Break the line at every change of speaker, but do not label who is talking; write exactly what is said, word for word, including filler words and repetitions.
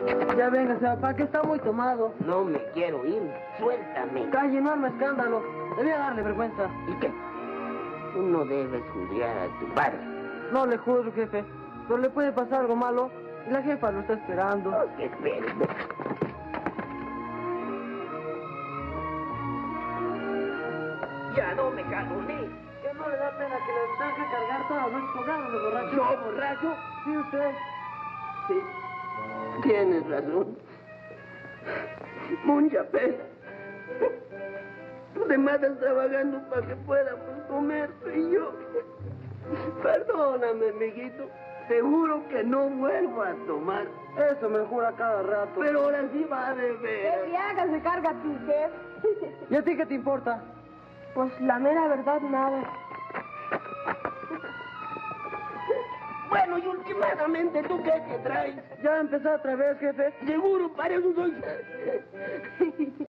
Ya véngase, papá, que está muy tomado.
No me quiero ir. Suéltame.
Calle, no arma escándalo. Debía darle vergüenza.
¿Y qué? Tú no debes juzgar a tu padre.
No le juzgo, jefe. Pero le puede pasar algo malo y la jefa lo está esperando.
Oh, que espere. Ya no me caloné.
¿Que no le da pena que le tenga que cargar todas las noches colgados de borracho?
¿Yo borracho?
Sí, usted.
Sí. Tienes razón. Mucha pena. Tú te matas trabajando para que podamos comer, y yo. Perdóname, amiguito. Te juro que no vuelvo a tomar.
Eso me jura cada rato.
Pero ahora sí va a beber.
Que le hagas de carga a tu jefe.
¿Y a ti qué te importa?
Pues la mera verdad, nada.
Bueno, y últimamente, ¿tú qué te traes?
Ya empezó otra vez, jefe.
Seguro, para eso soy